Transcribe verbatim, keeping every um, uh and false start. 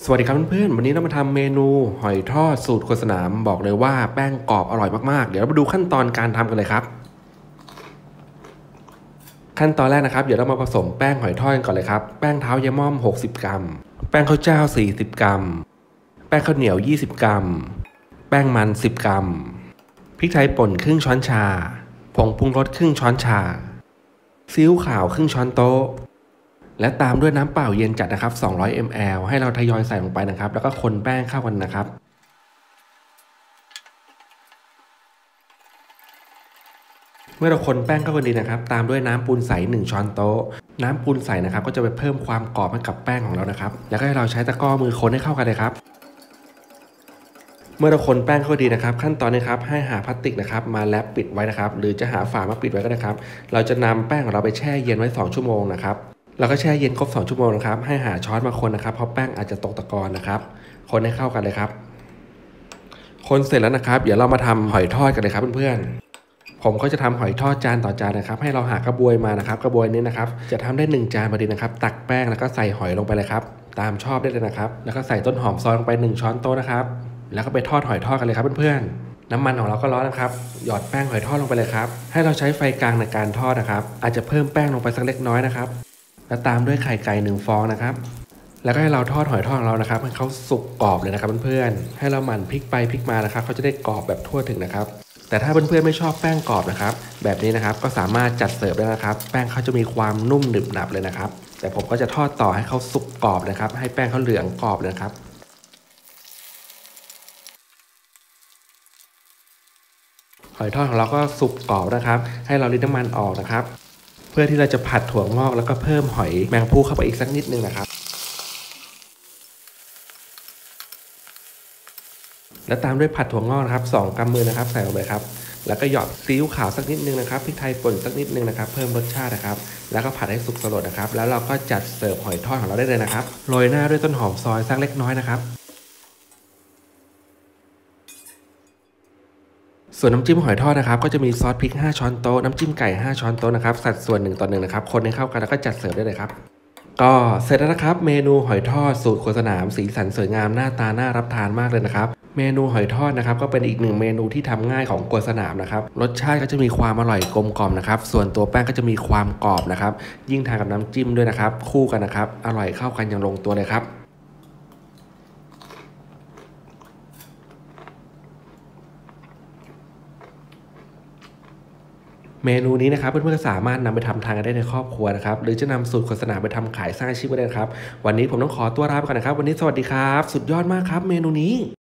สวัสดีครับเพื่อนๆวันนี้เรามาทำเมนูหอยทอดสูตรคนสนามบอกเลยว่าแป้งกรอบอร่อยมากๆเดี๋ยวเรามาดูขั้นตอนการทำกันเลยครับขั้นตอนแรกนะครับเดี๋ยวเรามาผสมแป้งหอยทอดกันก่อนเลยครับแป้งเท้ายาม่อมหกสิบกรัมแป้งข้าวเจ้าสี่สิบกรัมแป้งข้าวเหนียวยี่สิบกรัมแป้งมันสิบกรัมพริกไทยป่นครึ่งช้อนชาผงปรุงรสครึ่งช้อนชาซีอิ๊วขาวครึ่งช้อนโต๊ะและตามด้วยน้ำเปล่าเย็นจัดนะครับสองร้อยมิลลิลิตร ให้เราทยอยใส่ลงไปนะครับแล้วก็คนแป้งเข้ากันนะครับเมื่อเราคนแป้งเข้ากันดีนะครับตามด้วยน้ำปูนใสหนึ่งช้อนโต๊ะน้ำปูนใสนะครับก็จะไปเพิ่มความกรอบให้กับแป้งของเรานะครับแล้วก็ให้เราใช้ตะกร้อมือคนให้เข้ากันเลยครับเมื่อเราคนแป้งเข้าดีนะครับขั้นตอนนี้ครับให้หาพลาสติกนะครับมาแรปปิดไว้นะครับหรือจะหาฝามาปิดไว้ก็ได้ครับเราจะนำแป้งของเราไปแช่เย็นไว้สองชั่วโมงนะครับเราก็แช่เย็นครบสองชั่วโมงนะครับให้หาช้อนมาคนนะครับเพราะแป้งอาจจะตกตะกอนนะครับคนให้เข้ากันเลยครับคนเสร็จแล้วนะครับเดี๋ยวเรามาทำหอยทอดกันเลยครับเพื่อนๆผมก็จะทำหอยทอดจานต่อจานนะครับให้เราหากระบวยมานะครับกระบวยนี้นะครับจะทำได้หนึ่งจานพอดีนะครับตักแป้งแล้วก็ใส่หอยลงไปเลยครับตามชอบได้เลยนะครับแล้วก็ใส่ต้นหอมซอยลงไปหนึ่งช้อนโต๊ะนะครับแล้วก็ไปทอดหอยทอดกันเลยครับเพื่อนๆน้ำมันของเราก็ร้อนนะครับหยอดแป้งหอยทอดลงไปเลยครับให้เราใช้ไฟกลางในการทอดนะครับอาจจะเพิ่มแป้งลงไปสักเล็กน้อยนะครับแล้วตามด้วยไข่ไก่หนึ่งฟองนะครับแล้วก็ให้เราทอดหอยทอดของเรานะครับให้เขาสุกกรอบเลยนะครับเพื่อนๆให้เราหมั่นพลิกไปพลิกมานะครับเขาจะได้กรอบแบบทั่วถึงนะครับแต่ถ้าเพื่อนๆไม่ชอบแป้งกรอบนะครับแบบนี้นะครับก็สามารถจัดเสิร์ฟได้นะครับแป้งเขาจะมีความนุ่มหนึบหนับเลยนะครับแต่ผมก็จะทอดต่อให้เขาสุกกรอบนะครับให้แป้งเขาเหลืองกรอบเลยครับหอยทอดของเราก็สุกกรอบนะครับให้เรารินน้ำมันออกนะครับเพื่อที่เราจะผัดถั่วงอกแล้วก็เพิ่มหอยแมงภู่เข้าไปอีกสักนิดนึงนะครับแล้วตามด้วยผัดถั่วงอกนะครับสองกำมือนะครับใส่ลงไปครับแล้วก็หยอดซีอิ๊วขาวสักนิดนึงนะครับพริกไทยป่นสักนิดนึงนะครับเพิ่มรสชาตินะครับแล้วก็ผัดให้สุกสลดนะครับแล้วเราก็จัดเสิร์ฟหอยทอดของเราได้เลยนะครับโรยหน้าด้วยต้นหอมซอยสักเล็กน้อยนะครับส่วนน้ำจิ้มหอยทอดนะครับก็จะมีซอสพริกห้าช้อนโต๊ะน้ำจิ้มไก่ห้าช้อนโต๊ะนะครับสัดส่วนหนึ่งต่อหนึ่งนะครับคนให้เข้ากันแล้วก็จัดเสิร์ฟได้เลยครับก็เสร็จแล้วนะครับเมนูหอยทอดสูตรโคสนามสีสันสวยงามหน้าตาน่ารับทานมากเลยนะครับเมนูหอยทอดนะครับก็เป็นอีกหนึ่งเมนูที่ทำง่ายของโคสนามนะครับรสชาติก็จะมีความอร่อยกลมกล่อมนะครับส่วนตัวแป้งก็จะมีความกรอบนะครับยิ่งทานกับน้ำจิ้มด้วยนะครับคู่กันนะครับอร่อยเข้ากันอย่างลงตัวเลยครับเมนูนี้นะครับเพื่อนๆสามารถนำไปทำทานกันได้ในครอบครัวนะครับหรือจะนำสูตรโฆษณาไปทำขายสร้างอาชีพก็ได้ครับวันนี้ผมต้องขอตัวลาไปก่อนนะครับวันนี้สวัสดีครับสุดยอดมากครับเมนูนี้